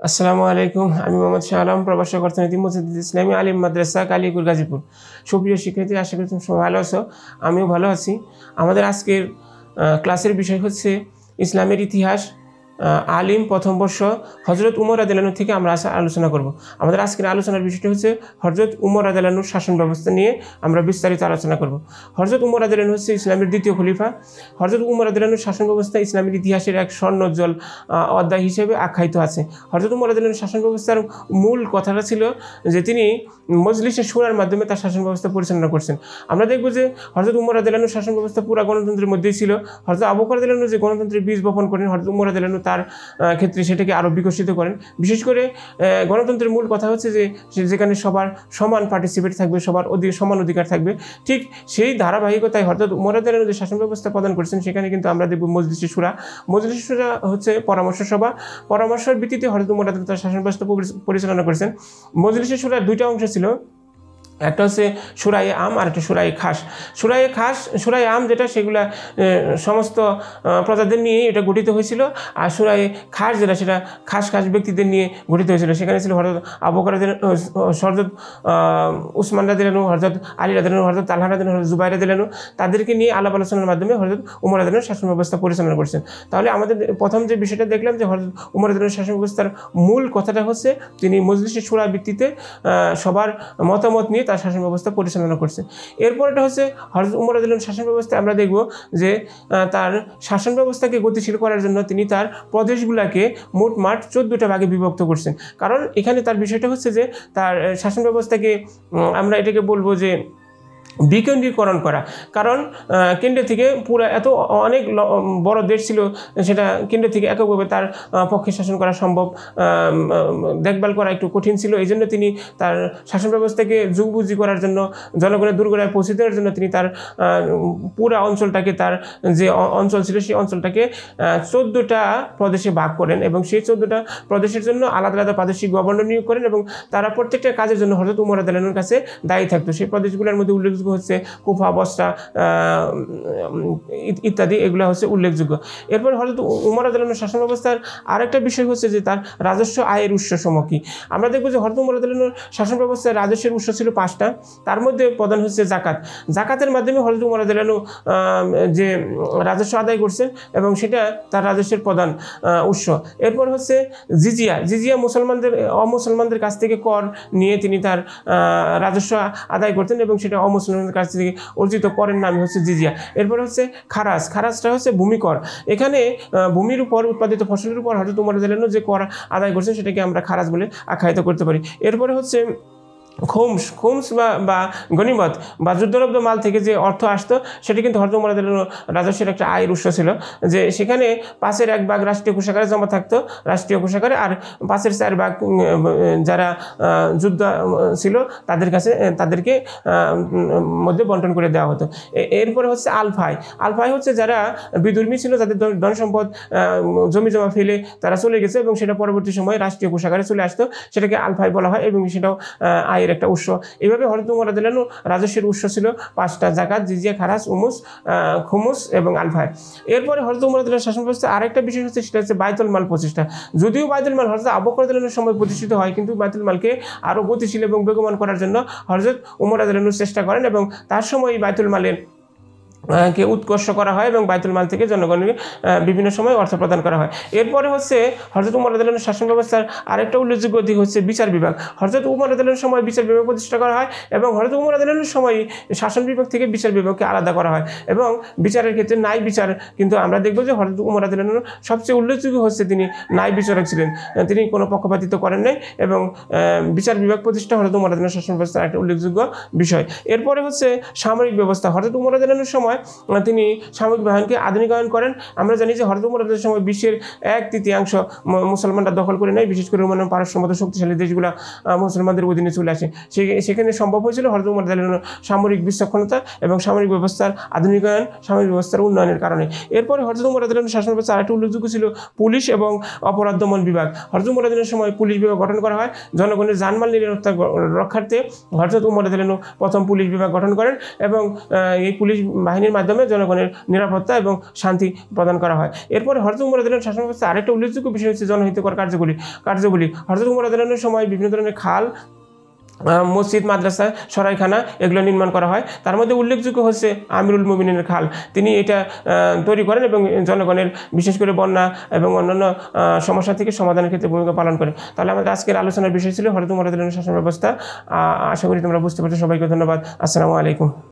আসসালামু আলাইকুম। আমি মোহাম্মদ শাহ আলম, প্রভাষক অর্থনীতি, মুজাদ্দিদ ইসলামী আলিম মাদ্রাসা, কালিয়াকৈর, গাজীপুর। সুপ্রিয় শিক্ষার্থী, আশা করি তুমি সবাই ভালো আছো। আমিও ভালো আছি। আমাদের আজকের ক্লাসের বিষয় হচ্ছে ইসলামের ইতিহাস, আলিম প্রথম বর্ষ, হজরত উমর রাদিয়াল্লাহু আনহু থেকে আমরা আলোচনা করব। আমাদের আজকের আলোচনার বিষয়টি হচ্ছে হজরত উমর রাদিয়াল্লাহু আনহুর শাসন ব্যবস্থা নিয়ে আমরা বিস্তারিত আলোচনা করব। হজরত উমর রাদিয়াল্লাহু আনহু হচ্ছে ইসলামের দ্বিতীয় খলিফা। হজরত উমর রাদিয়াল্লাহু আনহুর শাসন ব্যবস্থা ইসলামের ইতিহাসের এক স্বর্ণোজ্জ্বল অধ্যায় হিসেবে আখ্যায়িত আছে। হজরত উমর রাদিয়াল্লাহু আনহুর শাসন ব্যবস্থার মূল কথাটা ছিল যে তিনি মজলিসে শুরার মাধ্যমে তার শাসন ব্যবস্থা পরিচালনা করছেন। আমরা দেখব যে হজরত উমর রাদিয়াল্লাহু আনহুর শাসন ব্যবস্থা পুরা গণতন্ত্রের মধ্যেই ছিল। হজরত আবু বকর রাদিয়াল্লাহু আনহু যে গণতন্ত্রের বীজ বপন করেন, হজরত উমর রাদিয়াল্লাহু আনহু তার ক্ষেত্রে সেটাকে আরও বিকশিত করেন। বিশেষ করে গণতন্ত্রের মূল কথা হচ্ছে যে যেখানে সবার সমান পার্টিসিপেট থাকবে, সবার সমান অধিকার থাকবে। ঠিক সেই ধারাবাহিকতায় হজরত উমর রাদিয়াল্লাহু আনহু যে শাসন ব্যবস্থা প্রদান করেছেন, সেখানে কিন্তু আমরা দেখব মজলিসে শুরা। মজলিসে শুরা হচ্ছে পরামর্শ সভা। পরামর্শের ভিত্তিতে হজরত উমর রাদিয়াল্লাহু আনহু তার শাসন ব্যবস্থা পরিচালনা করেছেন। মজলিসে শুরার দুইটা অংশ ছিল, একটা হচ্ছে সুরায়ে আম আর একটা সুরায়ে খাস। সুরায়ে আম যেটা, সেগুলা সমস্ত প্রজাদের নিয়ে এটা গঠিত হয়েছিল। আর সুরায়ে খাস যেটা, সেটা খাস ব্যক্তিদের নিয়ে গঠিত হয়েছিল। সেখানে ছিল হযরত আবু বকর রাদিয়াল্লাহু আনহু, হযরত উসমান রাদিয়াল্লাহু আনহু, হযরত আলী রাদিয়াল্লাহু আনহু, হযরত তালহা রাদিয়াল্লাহু আনহু, হযরত জুবাইর রাদিয়াল্লাহু আনহু, তাদেরকে নিয়ে আলাপ আলোচনার মাধ্যমে হযরত উমর রাদিয়াল্লাহু আনহু শাসন ব্যবস্থা পরিচালনা করছেন। তাহলে আমাদের প্রথম যে বিষয়টা দেখলাম যে হযরত উমর রাদিয়াল্লাহু আনহু শাসন ব্যবস্থার মূল কথাটা হচ্ছে তিনি মজলিসে শুরা ভিত্তিতে সবার মতামত নিয়ে তার শাসন ব্যবস্থা পরিচালনা করছে। এরপর এটা হচ্ছে হযরত উমর রাদিয়াল্লাহু আনহু শাসন ব্যবস্থায় আমরা দেখব যে তার শাসন ব্যবস্থাকে গতিশীল করার জন্য তিনি তার প্রদেশগুলোকে মোটমাট 14টা ভাগে বিভক্ত করছেন। কারণ এখানে তার বিষয়টা হচ্ছে যে তার শাসন ব্যবস্থাকে আমরা এটাকে বলবো যে বিকেন্দ্রীকরণ করা। কারণ কেন্দ্র থেকে পুরো এত অনেক বড় দেশ ছিল, সেটা কেন্দ্র থেকে এককভাবে তার পক্ষে শাসন করা সম্ভব, দেখভাল করা একটু কঠিন ছিল। এই জন্য তিনি তার শাসন ব্যবস্থাকে যুগবুঝি করার জন্য, জনগণের দুর্গরায় পৌঁছে দেওয়ার জন্য তিনি তার পুরা অঞ্চলটাকে, তার যে অঞ্চল ছিল সেই অঞ্চলটাকে 14টা প্রদেশে ভাগ করেন এবং সেই 14টা প্রদেশের জন্য আলাদা আলাদা প্রাদেশিক গভর্নর নিয়োগ করেন এবং তারা প্রত্যেকটা কাজের জন্য হযরত উমর রাদিয়াল্লাহু আনহুর কাছে দায়ী থাকতো। সেই প্রদেশগুলোর মধ্যে উল্লেখযোগ্য হচ্ছে কুফা, বসরা ইত্যাদি, এগুলো হচ্ছে উল্লেখযোগ্য। এরপর হযরত উমর রাদিয়াল্লাহু আনহুর শাসন ব্যবস্থার আরেকটা বিষয় হচ্ছে যে তার রাজস্ব আয়ের উৎসসমূহ কি। আমরা দেখব যে হযরত উমর রাদিয়াল্লাহু আনহুর শাসন ব্যবস্থায় রাজস্বের উৎস ছিল 5টা। তার মধ্যে প্রধান হচ্ছে জাকাত। জাকাতের মাধ্যমে হযরত উমর রাদিয়াল্লাহু আনহু যে রাজস্ব আদায় করছেন এবং সেটা তার রাজস্বের প্রধান উৎস। এরপর হচ্ছে জিজিয়া অমুসলমানদের কাছ থেকে কর নিয়ে তিনি তার রাজস্ব আদায় করতেন এবং সেটা অমুসলমানদের কাছ থেকে অর্জিত করের নামই হচ্ছে জিজিয়া। এরপর হচ্ছে খারাজটা হচ্ছে ভূমিকর। এখানে ভূমির উপর উৎপাদিত ফসলের উপর হযরত উমর রাদিয়াল্লাহু আনহু যে কর আদায় করছেন সেটাকে আমরা খারাজ বলে আখ্যায়িত করতে পারি। এরপরে হচ্ছে খুমস বা গনিমত বা যুদ্ধলব্ধ মাল থেকে যে অর্থ আসতো, সেটি কিন্তু হযরত উমর রাদিয়াল্লাহু আনহু রাজস্বের একটা আয়ের উৎস ছিল। যে সেখানে 5-এর 1 ভাগ রাষ্ট্রীয় কোষাগারে জমা থাকতো, রাষ্ট্রীয় কোষাগারে, আর 5-এর 4 ভাগ যারা যোদ্ধা ছিল তাদেরকে মধ্যে বন্টন করে দেওয়া হতো। এরপরে হচ্ছে আলফাই হচ্ছে যারা বিধর্মী ছিল, যাদের ধন সম্পদ জমি জমা ফেলে তারা চলে গেছে এবং সেটা পরবর্তী সময়ে রাষ্ট্রীয় কোষাগারে চলে আসতো, সেটাকে আলফাই বলা হয় এবং সেটাও আয়ের একটা উৎস। এইভাবে হযরত উমর রাদিয়াল্লাহু আনহু রাজস্বের উৎস ছিল 5টা: জাকাত, জিজিয়া, খারাজ, খুমুস এবং আলফাই। এরপরে হযরত উমর রাদিয়াল্লাহু আনহু শাসন ব্যবস্থায় আরেকটা বিষয় হচ্ছে, সেটা হচ্ছে বাইতুল মাল প্রতিষ্ঠা। যদিও বাইতুল মাল হযরত আবু বকর রাদিয়াল্লাহু আনহুর সময় প্রতিষ্ঠিত হয়, কিন্তু বাইতুল মালকে আরও গতিশীল এবং বেগবান করার জন্য হযরত উমর রাদিয়াল্লাহু আনহু চেষ্টা করেন এবং তার সময় বাইতুল মালের কে উৎকর্ষ করা হয় এবং বাইতুল মাল থেকে জনগণকে বিভিন্ন সময় অর্থ প্রদান করা হয়। এরপরে হচ্ছে হযরত উমর রাদিয়াল্লাহু আনহুর শাসন ব্যবস্থার আরেকটা উল্লেখযোগ্য দিক হচ্ছে বিচার বিভাগ। হযরত উমর রাদিয়াল্লাহু আনহুর সময় বিচার বিভাগ প্রতিষ্ঠা করা হয় এবং হযরত উমর রাদিয়াল্লাহু আনহুর সময় শাসন বিভাগ থেকে বিচার বিভাগকে আলাদা করা হয় এবং বিচারের ক্ষেত্রে ন্যায় বিচার, কিন্তু আমরা দেখব যে হযরত উমর রাদিয়াল্লাহু আনহু সবচেয়ে উল্লেখযোগ্য হচ্ছে তিনি ন্যায় বিচারক ছিলেন। তিনি কোনো পক্ষপাতিত্ব করেন নাই এবং বিচার বিভাগ প্রতিষ্ঠা হযরত উমর রাদিয়াল্লাহু আনহুর শাসন ব্যবস্থার একটা উল্লেখযোগ্য বিষয়। এরপরে হচ্ছে সামরিক ব্যবস্থা। হযরত উমর রাদিয়াল্লাহু আনহুর সময় তিনি সামরিক বাহিনীকে আধুনিকায়ন করেন। আমরা জানি যে হযরত উমর রাদিয়াল্লাহু আনহুর সময় বিশ্বের 1/3 মুসলমানরা দখল করে নেয়, বিশেষ করে রোমান পারস্যের মতো শক্তিশালী দেশগুলো মুসলমানদের অধীনে চলে আসে। সেখানে সম্ভব হয়েছিল হযরত উমর রাদিয়াল্লাহু আনহুর সামরিক বিচক্ষণতা এবং সামরিক ব্যবস্থার আধুনিকায়ন, সামরিক ব্যবস্থার উন্নয়নের কারণে। এরপরে হযরত উমর রাদিয়াল্লাহু আনহুর শাসন ব্যবস্থা আরেকটা উল্লেখযোগ্য ছিল পুলিশ এবং অপরাধ দমন বিভাগ। হযরত উমর রাদিয়াল্লাহু আনহুর সময় পুলিশ বিভাগ গঠন করা হয়। জনগণের জানমাল নিরাপত্তা রক্ষার্থে হযরত উমর রাদিয়াল্লাহু আনহু প্রথম পুলিশ বিভাগ গঠন করেন এবং এই পুলিশ বাহিনী বাহিনীর মাধ্যমে জনগণের নিরাপত্তা এবং শান্তি প্রদান করা হয়। এরপরে হযরত উমর রাদিয়াল্লাহু শাসন ব্যবস্থা আরেকটা উল্লেখযোগ্য বিষয় হচ্ছে জনহিতকর কার্যগুলি। হযরত উমর রাদিয়াল্লাহু সময় বিভিন্ন ধরনের খাল, মসজিদ, মাদ্রাসা, সরাইখানা এগুলো নির্মাণ করা হয়। তার মধ্যে উল্লেখযোগ্য হচ্ছে আমিরুল মুমিনিনের খাল। তিনি এটা তৈরি করেন এবং জনগণের বিশেষ করে বন্যা এবং অন্যান্য সমস্যা থেকে সমাধানের ক্ষেত্রে ভূমিকা পালন করে। তাহলে আমাদের আজকের আলোচনার বিষয় ছিল হযরত উমর রাদিয়াল্লাহু শাসন ব্যবস্থা। আশা করি তোমরা বুঝতে পারছো। সবাইকে ধন্যবাদ। আসসালামু আলাইকুম।